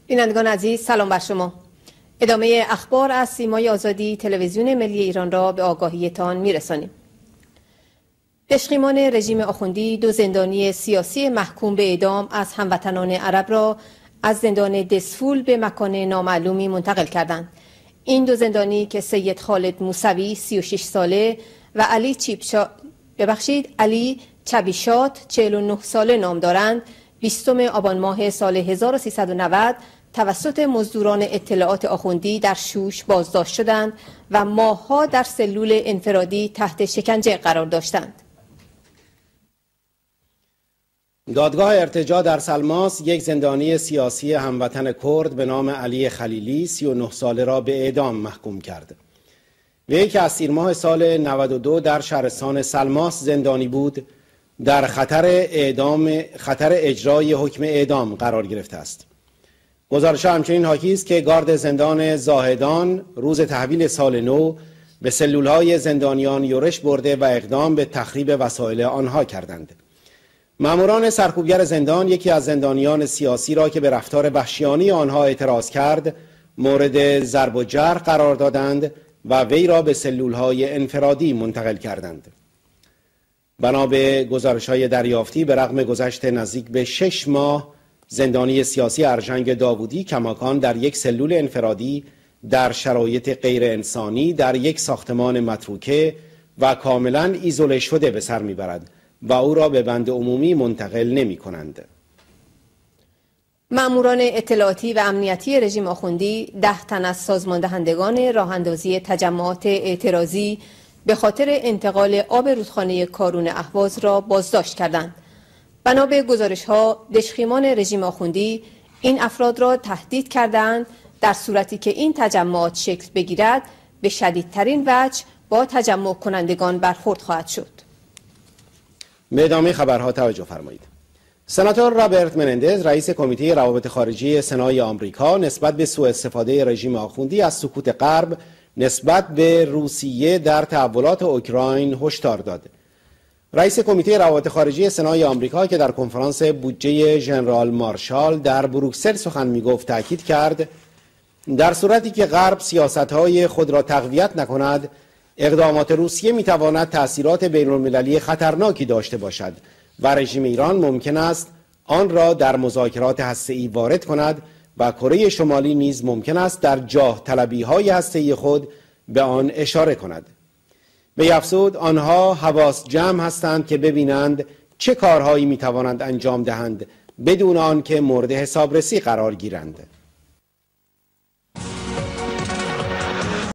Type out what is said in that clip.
بینندگان عزیز سلام بر شما. ادامه اخبار از سیمای آزادی تلویزیون ملی ایران را به آگاهیتان میرسانیم. پشقیمان رژیم آخوندی 2 زندانی سیاسی محکوم به اعدام از هموطنان عرب را از زندان دسفول به مکان نامعلومی منتقل کردند. این 2 زندانی که سید خالد موسوی 36 ساله و علی چبیشات 49 ساله نام دارند، 20 آبان ماه سال 1390 توسط مزدوران اطلاعات آخوندی در شوش بازداشت شدند و ماه‌ها در سلول انفرادی تحت شکنجه قرار داشتند. دادگاه ارتجاع در سلماس یک زندانی سیاسی هموطن کرد به نام علی خلیلی 39 ساله را به اعدام محکوم کرد. وی که از تیر ماه سال 92 در شهرستان سلماس زندانی بود، در خطر اجرای حکم اعدام قرار گرفته است. گزارش همچنین حاکی است که گارد زندان زاهدان روز تحویل سال نو به سلولهای زندانیان یورش برده و اقدام به تخریب وسایل آنها کردند. ماموران سرکوبگر زندان یکی از زندانیان سیاسی را که به رفتار وحشیانه آنها اعتراض کرد مورد ضرب و جرح قرار دادند و وی را به سلولهای انفرادی منتقل کردند. بنا به گزارش‌های دریافتی به رغم گذشت نزدیک به 6 ماه، زندانی سیاسی ارژنگ داوودی کماکان در یک سلول انفرادی در شرایط غیر انسانی در یک ساختمان متروکه و کاملا ایزوله شده به سر میبرد و او را به بند عمومی منتقل نمی کنند. ماموران اطلاعاتی و امنیتی رژیم آخوندی 10 تن از سازماندهندگان راه اندازی تجمعات اعتراضی به خاطر انتقال آب رودخانه کارون اهواز را بازداشت کردند. بنا به گزارش‌ها، پشقیمان رژیم آخوندی این افراد را تهدید کردند در صورتی که این تجمعات شکل بگیرد به شدیدترین وجه با تجمع کنندگان برخورد خواهد شد. به ادامه خبرها توجه فرمایید. سناتور رابرت منندز رئیس کمیته روابط خارجی سنای آمریکا نسبت به سوء استفاده رژیم آخوندی از سکوت غرب نسبت به روسیه در تحولات اوکراین هشدار داد. رئیس کمیته روابط خارجی سنای آمریکا که در کنفرانس بودجه ژنرال مارشال در بروکسل سخن می‌گفت تاکید کرد در صورتی که غرب سیاست‌های خود را تقویت نکند، اقدامات روسیه می‌تواند تأثیرات بین‌المللی خطرناکی داشته باشد و رژیم ایران ممکن است آن را در مذاکرات هسته‌ای وارد کند و کره شمالی نیز ممکن است در جاه طلبی‌های هسته‌ای خود به آن اشاره کند. به افزود آنها حواس جمع هستند که ببینند چه کارهایی می‌توانند انجام دهند بدون آنکه مورد حسابرسی قرار گیرند.